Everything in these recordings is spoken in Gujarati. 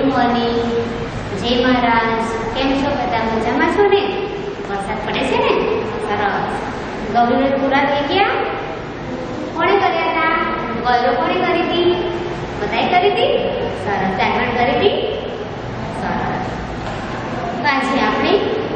મોર્નિંગ, જય મહારાજ. કેમ છો બધા? મજામાં છો ને? વરસાદ પડે છે ને? સરસ. ગૌરી પૂરા થઈ ગયા? કોણે કર્યા હતા? ગૌરવ કોણે કરી હતી? બધાએ કરી હતી? સરસ. ડાયમંડ કરી હતી? સરસ. આજે આપણે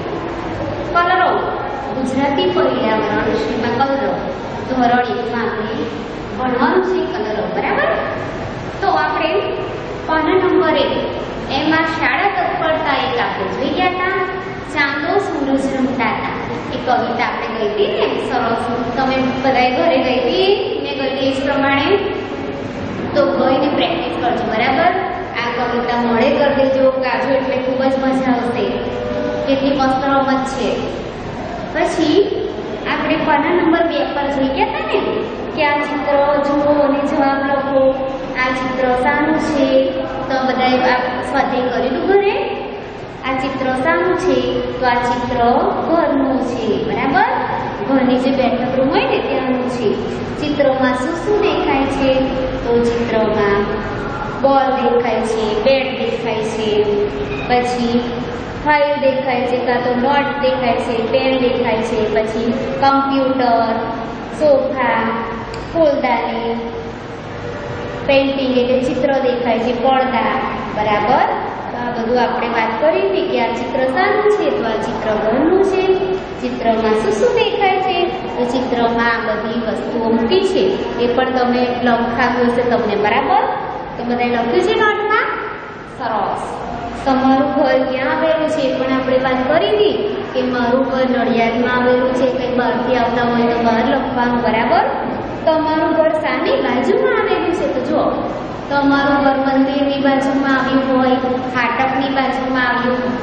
કલરો, ગુજરાતી પર્યાવરણ વિષયમાં કલરો ધોરણ 1માં આપણે ભણવાનું છે કલરો, બરાબર? તો આપણે પાના નંબર 1 એમાં શાળા તત્પરતા એક આપણે જોઈ ગયા હતા. ચાંદો સૂરજ રમતા હતા એ કવિતા આપણે ગઈ હતી ને? સરસ. તમે બધાએ ઘરે ગઈ હતી? મેં ગઈ હતી એ જ પ્રમાણે તો ગઈને પ્રેક્ટિસ કરજો, બરાબર? આ કવિતા મોડે કરી દેજો, ગાજો એટલે ખૂબ જ મજા આવશે. કેટલી મસ્ત રમત છે. પછી આપણે પાના નંબર 2 પર જોઈ ગયા હતા ને કે આ ચિત્ર જુઓ અને જવાબ લખો. આ ચિત્ર શાનું છે? તો બધાએ આ સ્વાધ્યાય કરેલું ઘરે? આ ચિત્ર શાનું છે? તો આ ચિત્ર ઘરનું છે, બરાબર? ઘરની જે બેઠક રૂમ હોય ને ત્યાંનું છે. ચિત્રમાં શું શું દેખાય છે? તો ચિત્રમાં બોલ દેખાય છે, બેટ દેખાય છે, પછી ફાઇલ દેખાય છે, કાં તો નોટ દેખાય છે, પેન દેખાય છે, પછી કમ્પ્યુટર, સોફા, ફૂલદાની, પેઇન્ટિંગ એટલે ચિત્ર દેખાય છે, પડદા, બરાબર? તો આ બધું આપણે વાત કરી હતી કે આ ચિત્ર શાનું છે? તો આ ચિત્ર ઘરનું છે. ચિત્રમાં શું શું દેખાય છે? તો ચિત્રમાં આ બધી વસ્તુઓ મૂકી છે એ પણ તમે લખાવ્યું હશે તમને, બરાબર? તો બધાએ લખ્યું છે નોટમાં? સરસ. તમારું ઘર ક્યાં આવેલું છે એ પણ આપણે વાત કરી હતી કે મારું ઘર નડિયાદમાં આવેલું છે. કંઈ બહારથી આવતા હોય તો બહાર લખવાનું, બરાબર? તમારું ઘર શાની બાજુમાં આવેલું છે? તો જુઓ, તમારું ઘર મંદિરની બાજુમાં આવ્યું હોય, ફાટકની બાજુમાં આવ્યું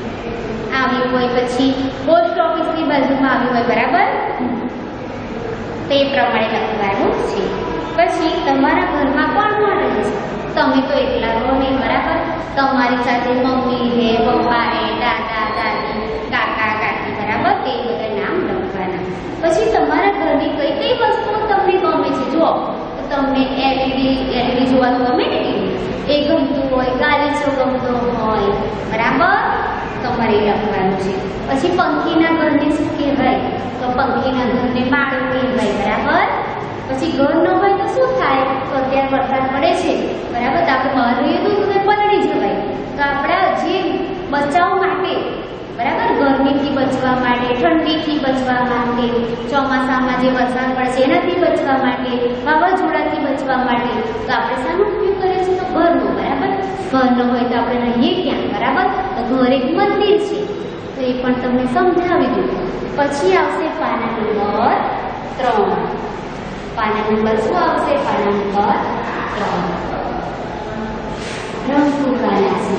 હોય, પછી પોસ્ટ ઓફિસની બાજુમાં આવ્યું હોય, બરાબર? તે પ્રમાણે લખવાનું છે. પછી તમારા ઘરમાં કોણ કોણ રહે છે? તમે તો એકલા રહો નહીં, બરાબર? તમારી સાથે મમ્મી છે, પપ્પા છે, દાદા દાદી, કાકા કાકી, બરાબર? તે બધા નામ લખવાના. પછી તમારા ઘરની કઈ કઈ વસ્તુઓ તમને ગમે છે? જુઓ, તો તમને એલઈડી જોવાનું ગમે ને? એ ગમતું હોય, ગાલીચો ગમતો હોય, બરાબર? તમારે લખવાનું છે. પછી પંખીના ઘરને શું કહેવાય? તો પંખીના ઘરને માળો કહેવાય, બરાબર? પછી ઘર ન હોય તો શું થાય? તો અત્યારે વરસાદ પડે છે, બરાબર? તો આપણે બહાર રહીએ તો પલળી જવાય. તો આપણા જે બચાવ માટે, બરાબર, ગરમીથી બચવા માટે, ઠંડીથી બચવા માટે, ચોમાસામાં જે વરસાદ પડે છે એનાથી બચવા માટે, વાવાઝોડાથી બચવા માટે, તો આપણે શાનો ઉપયોગ કરીએ છીએ? તો ઘરનો, બરાબર? ઘર ન હોય તો આપણે રહીએ ક્યાં? બરાબર? તો ઘર એક મંદિર છે. તો એ પણ તમને સમજાવી દીધું. પછી આવશે પાના નંબર 3. પાના નંબર શું આવશે? પાના નંબર 3. રંગ પૂરવાના છે.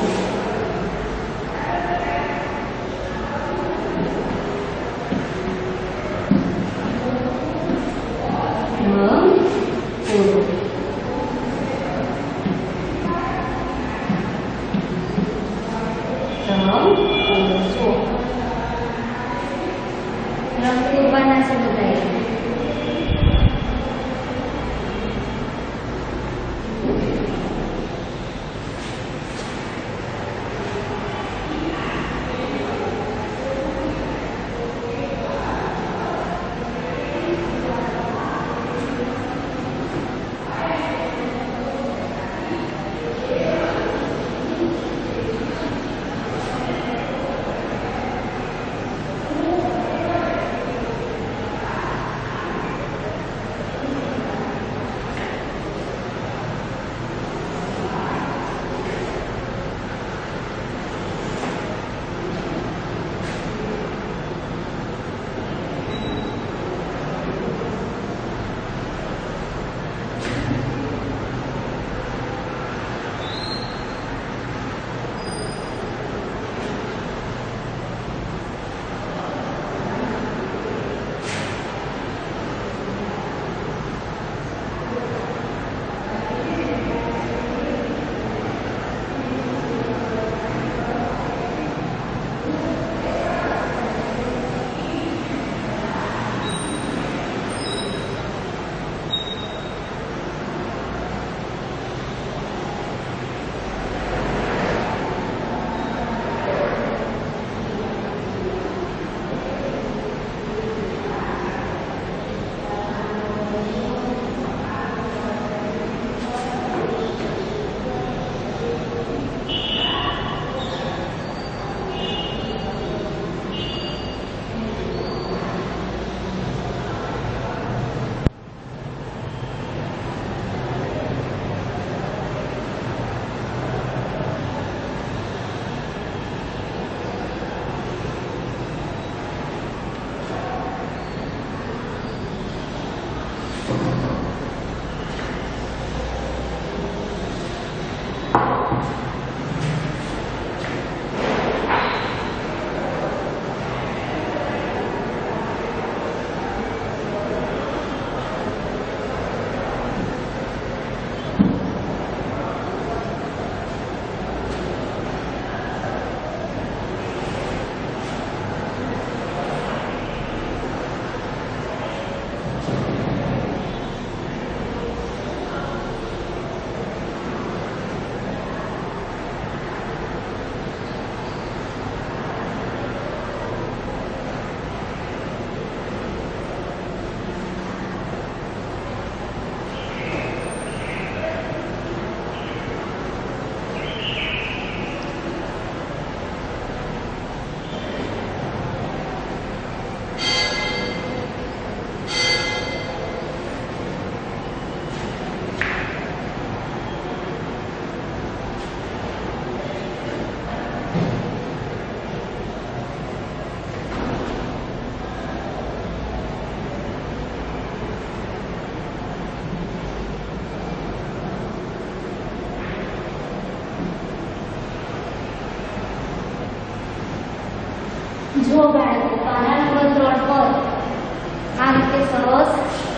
જો બાળકો પાના નંબર 3 પર આ રીતે સરસ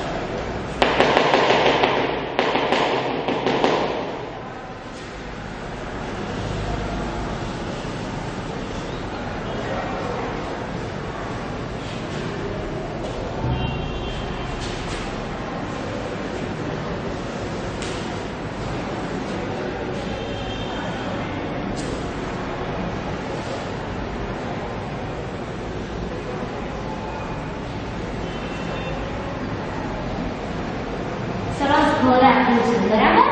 ઘર આપ્યું છે, બરાબર?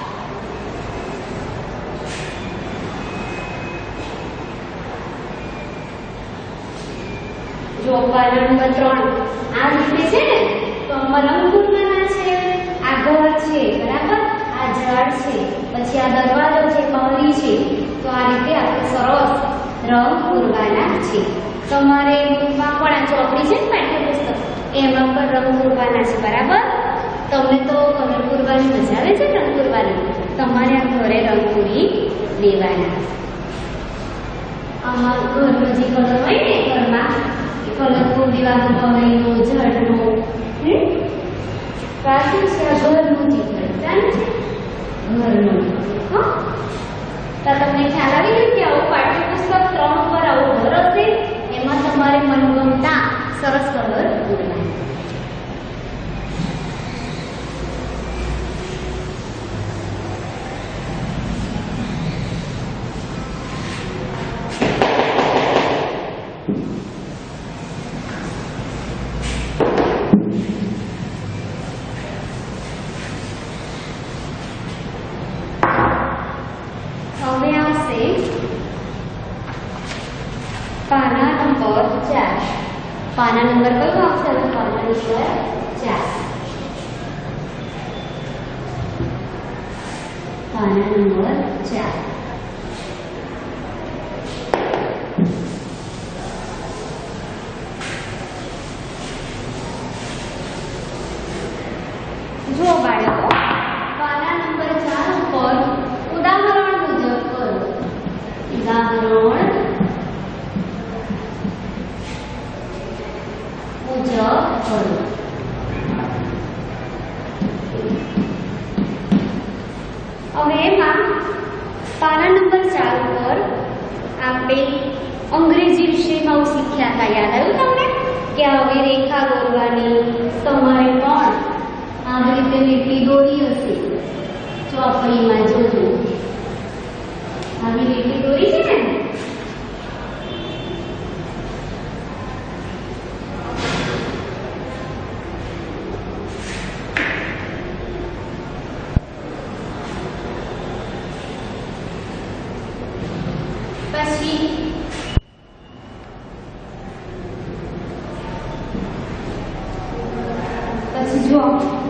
જો પાના નંબર 3 આ રીતે છે ને, તો આમાં રંગ પૂરવાના છે. આ ઘર છે, બરાબર? આ ઝાડ છે, પછી આ દરવાજો છે, પહોળી છે. તો આ રીતે આપણે સરસ રંગ પૂરવાના છે. તમારે બુકમાં પણ આ ચોપડી છે ને, પાઠ્યપુસ્તક એમાં પણ રંગ પૂરવાના છે, બરાબર? તમને તો કલર પૂરવાની મજા આવે છે, રંગ પૂરવાની. તમારે આ ઘરે રંગ પૂરી દેવાના. આમાં ઘરનો જે કલર હોય ને ઘરમાં એ કલર પૂરી દેવાનો, પહોળીનો, ઝાડનો. પાછું છે આ ઘરનું ચિત્ર, જાણે છે ઘરનું. હા, તો તમને ખ્યાલ આવી ગયો કે આવું પાઠ્યપુસ્તક 3 પર આવું ઘર હશે, એમાં તમારે મનગમતા સરસ કલર પૂરવાના. હવે આવશે પાના નંબર 4. પાના નંબર કયો આવશે? પાના નંબર 4. પાના નંબર 4. જો બાળકો પાના નંબર 4 ઉપર ઉદાહરણ મુજબ કરો. ઉદાહરણ મુજબ કરો. હવે એમાં પાના નંબર 4 ઉપર આપણે અંગ્રેજી વિષયમાં શીખ્યા હતા. યાદ આવ્યું તમને કે આવી રેખા દોરવાની? તમારે પણ આવી રીતે લીટી દોરી હશે ચોપડીમાં. જોજો આવી લીટી દોરી છે ને, પછી જો